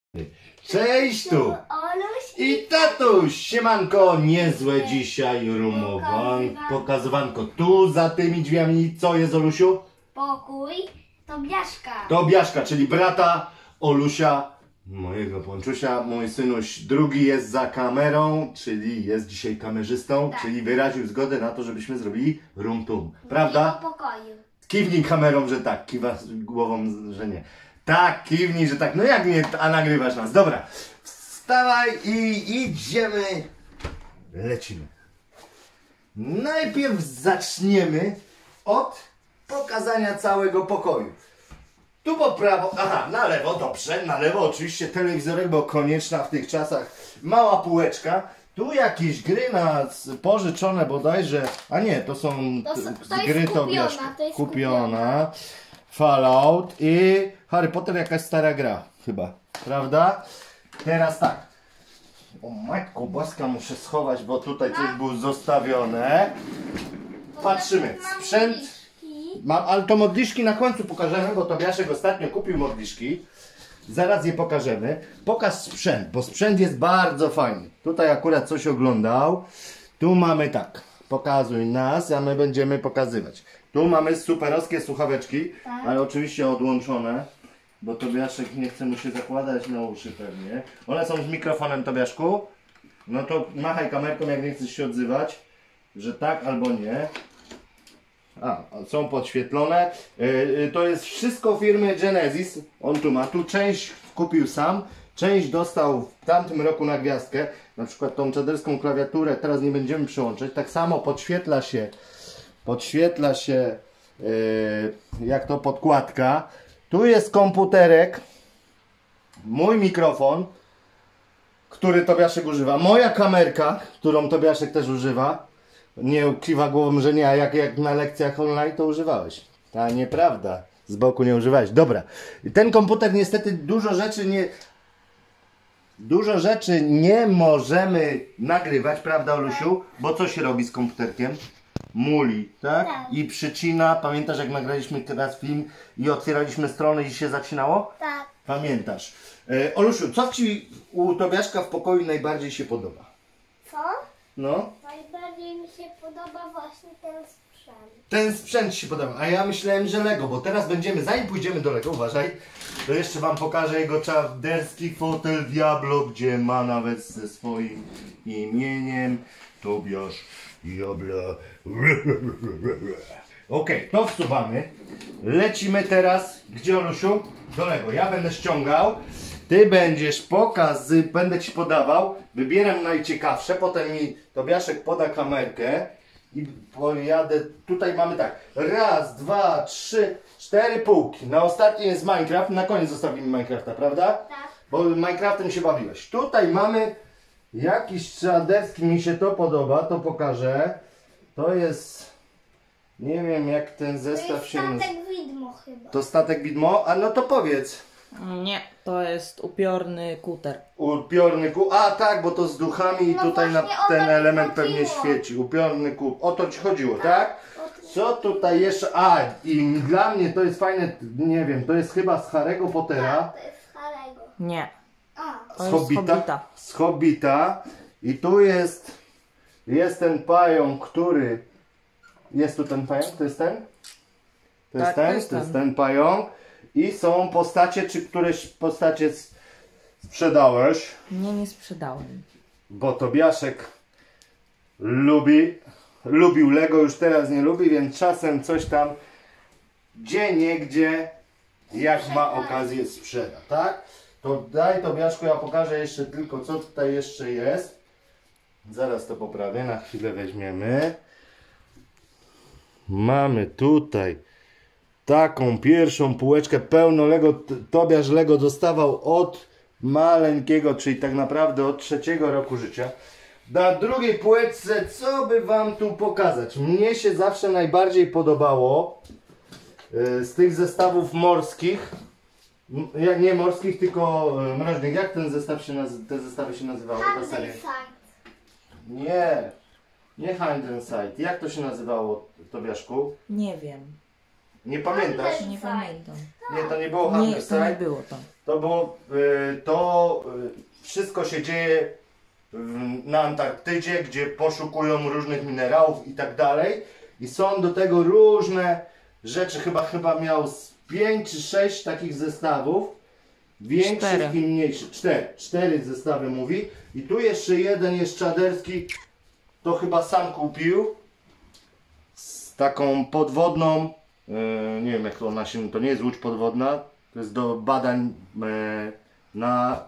Cześć tu! Oluś I tatuś! Siemanko, niezłe dzisiaj pokazywanko. Tu za tymi drzwiami co jest, Olusiu? pokój Tobiaszka. Tobiaszka, czyli brata Olusia, mojego Ponczusia. Mój synuś drugi jest za kamerą, czyli jest dzisiaj kamerzystą, Tak. czyli wyraził zgodę na to, żebyśmy zrobili room tour. Prawda? W pokoju. Kiwnij kamerą, że tak, kiwa głową, że nie. Tak, kiwnij, że tak. No jak nie, a nagrywasz nas. Dobra, wstawaj i idziemy. Lecimy. Najpierw zaczniemy od pokazania całego pokoju. Tu po prawo, aha, na lewo, dobrze, na lewo oczywiście telewizorek, bo konieczna w tych czasach mała półeczka. Tu jakieś gry pożyczone bodajże, a nie, to są gry Tobiaszka. To jest kupiona. Fallout i Harry Potter, jakaś stara gra chyba, prawda? Teraz tak. O matko boska, muszę schować, bo tutaj coś było zostawione. Patrzymy, sprzęt. Ale to modliszki na końcu pokażemy, bo Tobiaszek ostatnio kupił modliszki. Zaraz je pokażemy. Pokaż sprzęt, bo sprzęt jest bardzo fajny. Tutaj akurat coś oglądał. Tu mamy tak. Pokazuj nas, a my będziemy pokazywać. Tu mamy superowskie słuchaweczki, tak, ale oczywiście odłączone, bo Tobiaszek nie chce mu się zakładać na uszy pewnie. One są z mikrofonem, Tobiaszku. No to machaj kamerką, jak nie chcesz się odzywać, że tak albo nie. A, są podświetlone. To jest wszystko firmy Genesis. On tu ma. Tu część kupił sam. Część dostał w tamtym roku na gwiazdkę. Na przykład tą czaderską klawiaturę teraz nie będziemy przyłączać. Tak samo podświetla się jak to podkładka. Tu jest komputerek. Mój mikrofon, który Tobiaszek używa. Moja kamerka, którą Tobiaszek też używa. Nie kiwa głową, że nie, a jak na lekcjach online to używałeś. A nieprawda, z boku nie używałeś. Dobra, ten komputer niestety dużo rzeczy nie możemy nagrywać, prawda, Olusiu? Bo co się robi z komputerkiem? Muli, tak? Tak. I przycina. Pamiętasz, jak nagraliśmy teraz film i otwieraliśmy stronę i się zacinało? Tak. Pamiętasz. Olusiu, co Ci u Tobiaszka w pokoju najbardziej się podoba? Co? No? Najbardziej mi się podoba właśnie ten sprzęt. Ten sprzęt Ci się podoba, a ja myślałem, że Lego, bo teraz będziemy, zanim pójdziemy do Lego, uważaj, to jeszcze Wam pokażę jego czaderski fotel Diablo, gdzie ma nawet ze swoim imieniem Tobiasz Diablo. Okej, to wsuwamy. Lecimy teraz, gdzie, Olusiu? Do Lego. Ja będę ściągał, Ty będziesz będę Ci podawał, wybieram najciekawsze, potem mi Tobiaszek poda kamerkę i pojadę. Tutaj mamy tak, raz, dwa, trzy, cztery półki. Na ostatniej jest Minecraft, na koniec zostawimy Minecrafta, prawda? Tak. Bo Minecraftem się bawiłeś. Tutaj mamy jakiś czaderski, mi się to podoba, to pokażę. To jest, nie wiem jak ten zestaw się nazywa. Statek widmo chyba. To statek widmo? A no to powiedz. Nie, to jest upiorny kuter. Upiorny kół. A tak, bo to z duchami i No tutaj właśnie o ten to mi element chodziło. pewnie świeci. Upiorny kół. O to Ci chodziło, tak? o to- Co tutaj jeszcze? A, i dla mnie to jest fajne, nie wiem, to jest chyba z Harry'ego Pottera. Tak, to jest Harego. Nie, A, to Z jest Hobbita. Hobbita. Z Hobbita. I tu jest ten pająk, który... Jest tu ten pająk? To jest ten? To jest Tak, ten? to jest To jest ten. ten pająk. I są postacie, czy któreś postacie sprzedałeś? Nie sprzedałem. Bo Tobiaszek lubił Lego, już teraz nie lubi, więc czasem coś tam gdzie jak ma okazję sprzeda, tak? To daj Tobiaszku, ja pokażę jeszcze tylko co tutaj jeszcze jest. Zaraz to poprawię, na chwilę weźmiemy. Mamy tutaj taką pierwszą półeczkę pełno Lego. Tobiasz Lego dostawał od maleńkiego, czyli tak naprawdę od 3. roku życia. Na drugiej półeczce, co by Wam tu pokazać? Mnie się zawsze najbardziej podobało z tych zestawów morskich, nie morskich, tylko mroźnych. Jak ten zestaw te zestawy się nazywały? Ta seria? Nie, nie Hide and Sight. Jak to się nazywało, Tobiaszku? Nie wiem. Nie pamiętasz? Nie pamiętam. Nie, to nie było Nie, Hide and to nie Sight. było to. To wszystko się dzieje na Antarktydzie, gdzie poszukują różnych minerałów i tak dalej. I są do tego różne rzeczy. Chyba miał z 5 czy 6 takich zestawów. Większych i mniejszych. 4 zestawy mówi. I tu jeszcze jeden jest czaderski. To chyba sam kupił. Z taką podwodną. Nie wiem jak to ona się. To nie jest łódź podwodna. To jest do badań na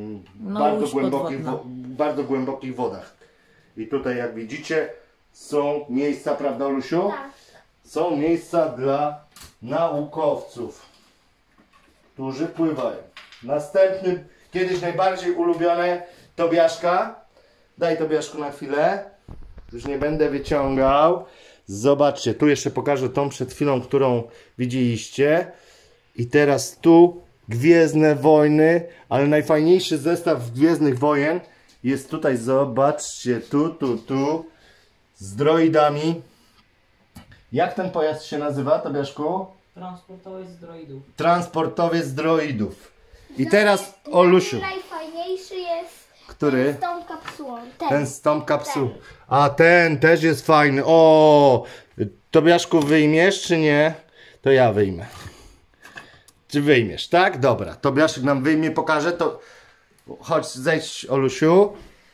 bardzo głębokich wodach. I tutaj jak widzicie są miejsca, prawda Olusiu? Tak. Są miejsca dla naukowców, którzy pływają. Następny, kiedyś najbardziej ulubione Tobiaszka. Daj Tobiaszku na chwilę. Już nie będę wyciągał. Zobaczcie, tu jeszcze pokażę tą przed chwilą, którą widzieliście. I teraz tu Gwiezdne Wojny, ale najfajniejszy zestaw Gwiezdnych Wojen jest tutaj, zobaczcie, tu, z droidami. Jak ten pojazd się nazywa, Tobiaszku? Transportowiec droidów. Transportowiec droidów. I teraz, Olusiu. Najfajniejszy jest Który? z tą kapsułą. Ten z tą kapsułą. A ten też jest fajny. O, Tobiaszku, wyjmiesz czy nie? To ja wyjmę. Czy wyjmiesz, tak? Dobra. Tobiaszek nam wyjmie, pokaże to. Chodź, zejdź, Olusiu.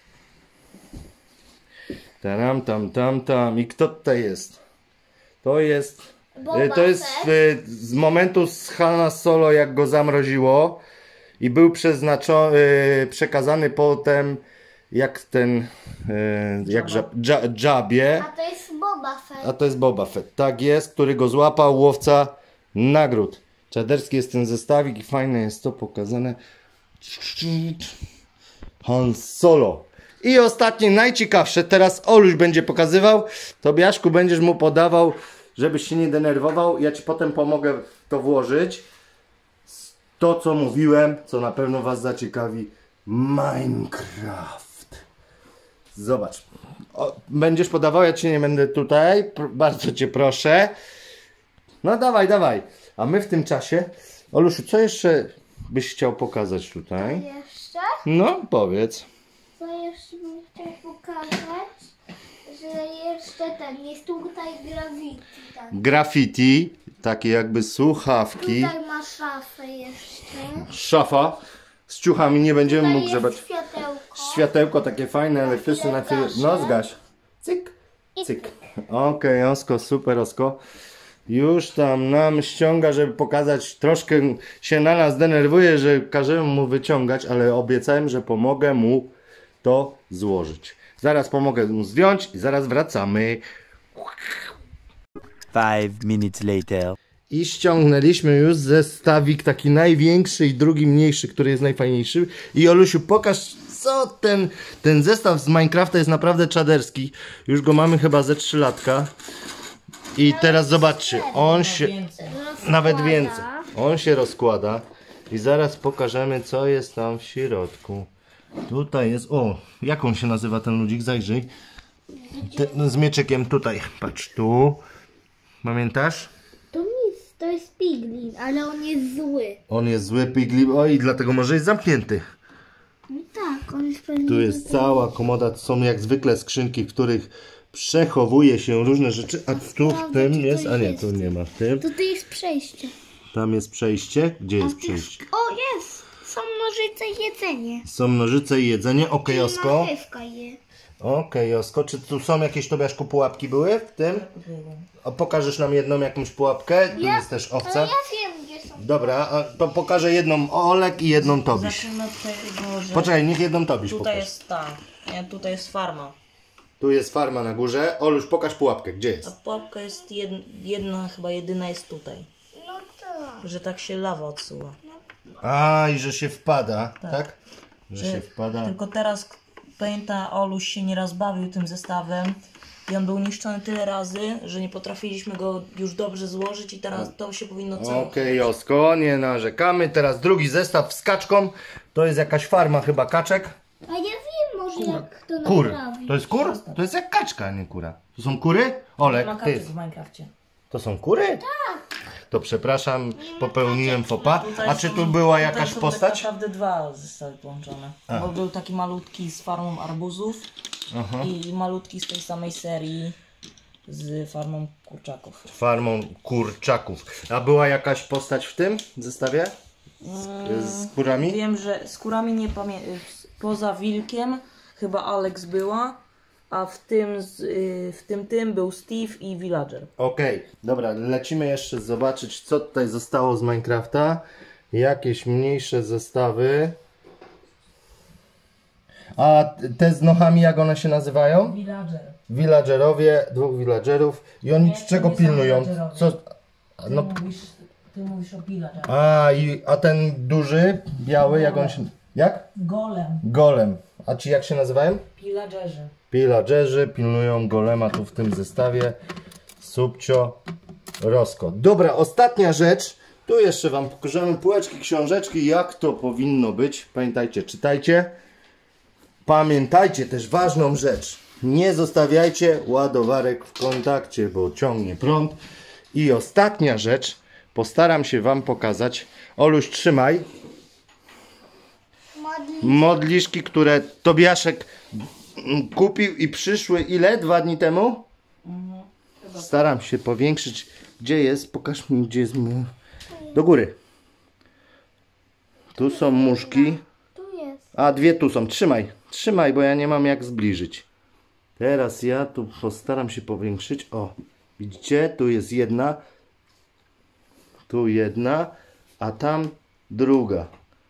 Taram, tam. I kto tutaj jest? To jest... To jest z momentu z Hanna Solo, jak go zamroziło. I był przekazany potem jak ten... jak Jabie. A to jest Boba Fett. A to jest Boba Fett. Tak jest, który go złapał łowca nagród. Czaderski jest ten zestawik i fajne jest to pokazane. Han Solo. I ostatnie, najciekawsze, teraz Oluś będzie pokazywał. Tobiaszku, będziesz mu podawał, żebyś się nie denerwował. Ja ci potem pomogę to włożyć. To, co mówiłem, co na pewno was zaciekawi. Minecraft. Zobacz. Będziesz podawał, ja ci nie będę tutaj. Bardzo cię proszę. No dawaj. A my w tym czasie... Olusiu, co jeszcze byś chciał pokazać tutaj? Jeszcze? No, powiedz. Co jeszcze bym chciał pokazać? Że jeszcze ten, jest tutaj graffiti. Tak. Graffiti, takie jakby słuchawki. Tutaj ma szafę jeszcze. Szafa z ciuchami, nie będziemy Tutaj mógł grzebać. jest światełko. Światełko takie fajne, elektryczne na chwilę. No zgaś. Cyk, cyk. Okej, Osko, super Osko. Już tam nam ściąga, żeby pokazać. Troszkę się na nas denerwuje, że każemy mu wyciągać, ale obiecałem, że pomogę mu to złożyć. Zaraz pomogę mu zdjąć i zaraz wracamy. 5 minutes later. I ściągnęliśmy już zestawik taki największy i drugi mniejszy, który jest najfajniejszy. I Olusiu, pokaż, co ten zestaw z Minecrafta jest naprawdę czaderski. Już go mamy chyba ze 3 latka. I teraz zobaczcie, on się... Nawet więcej. On się rozkłada. I zaraz pokażemy, co jest tam w środku. Tutaj jest... O, jak on się nazywa ten ludzik? Zajrzyj. Z mieczykiem tutaj. Patrz tu. Pamiętasz? To jest Piglin, ale on jest zły. On jest zły Pigli. O, i dlatego może jest zamknięty. No tak, on jest pewnie... Tu jest cała komoda. To są jak zwykle skrzynki, w których przechowuje się różne rzeczy. A tu w tym jest... A nie, tu nie ma w tym. Tutaj jest przejście. Tam jest przejście. Gdzie jest przejście? O, jest! Są nożyce i jedzenie. Są nożyce i jedzenie. Okej, Osko. Marchewka je. Okej, Osko. Czy tu są jakieś, Tobiaszku, pułapki były w tym? A pokażesz nam jedną jakąś pułapkę? Tu jest też Ale owca. ja wiem, gdzie są. Dobra, a to pokażę jedną Olek i jedną Tobiś. Zacznijmy od tego, że Poczekaj, niech jedną Tobiś tutaj pokaże. jest ta, nie, tutaj jest farma. Tu jest farma na górze. Oluś, pokaż pułapkę. Gdzie A jest? pułapka jest jedna, chyba jedyna jest tutaj. No tak. Że tak się lawa odsuwa. A, i że się wpada, tak? Że się wpada. Tylko teraz pamięta, Oluś się nieraz bawił tym zestawem i on był niszczony tyle razy, że nie potrafiliśmy go już dobrze złożyć i teraz to się powinno całować. Okej, Osko, nie narzekamy. Teraz drugi zestaw z kaczką. To jest jakaś farma chyba kaczek. A ja wiem może jak to Kur. naprawić. To jest kur? To jest jak kaczka, a nie kura. To są kury? Olek, Ma ty. kaczek w Minecrafcie. To są kury? Tak. to przepraszam, popełniłem faux pas. A czy tu była Tutaj jakaś są postać? tak naprawdę dwa zestawy połączone. Bo był taki malutki z farmą arbuzów i malutki z tej samej serii z farmą kurczaków. Farmą kurczaków. A była jakaś postać w tym zestawie? Z kurami? Wiem, że z kurami nie pamiętam. Poza wilkiem chyba Alex była, a w tym był Steve i Villager. Okej, dobra, lecimy jeszcze zobaczyć, co tutaj zostało z Minecrafta. Jakieś mniejsze zestawy. A te z nochami, jak one się nazywają? Villager. Villagerowie, 2 villagerów. I oni Nie, czego to nie są pilnują? villagerowie. Co? Ty, No, ty mówisz o Villager. a ten duży, biały, jak on się... Jak? Golem. Golem. A ci jak się nazywają? Villagerzy. Pillagerzy pilnują golema tu w tym zestawie. Subcio, Rosko. Dobra, ostatnia rzecz. Tu jeszcze wam pokażemy półeczki, książeczki, jak to powinno być. Pamiętajcie, czytajcie. Pamiętajcie też ważną rzecz. Nie zostawiajcie ładowarek w kontakcie, bo ciągnie prąd. I ostatnia rzecz. Postaram się wam pokazać. Oluś, trzymaj. Modliszki, które Tobiaszek kupił i przyszły ile? 2 dni temu? Staram się powiększyć. Gdzie jest? Pokaż mi, gdzie jest. Do góry. Tu są muszki. Tu jest. A 2 tu są. Trzymaj. Trzymaj, bo ja nie mam jak zbliżyć. Teraz ja tu postaram się powiększyć. O, widzicie? Tu jest jedna. Tu jedna. A tam druga.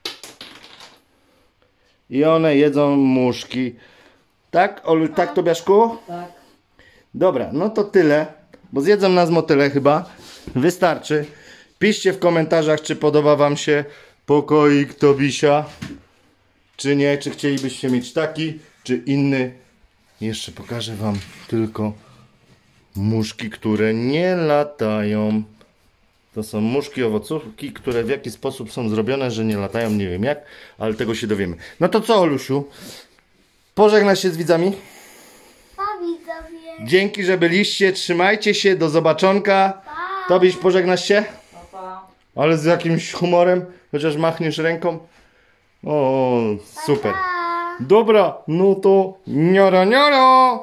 I one jedzą muszki. Tak, Olu, tak, Tobiaszku? Tak. Dobra, no to tyle. Bo zjedzą nas motyle chyba. Wystarczy. Piszcie w komentarzach, czy podoba wam się pokoik Tobisia. Czy nie, czy chcielibyście mieć taki, czy inny. Jeszcze pokażę wam tylko muszki, które nie latają. To są muszki, owocówki, które w jaki sposób są zrobione, że nie latają, nie wiem jak, ale tego się dowiemy. No to co, Olusiu? Pożegnaj się z widzami. Pa, widzowie. Dzięki, że byliście. Trzymajcie się, do zobaczonka. Tobiś, pożegnasz się? Pa. Ale z jakimś humorem, chociaż machniesz ręką. O, super. Pa. Dobra, no to nioro, nioro.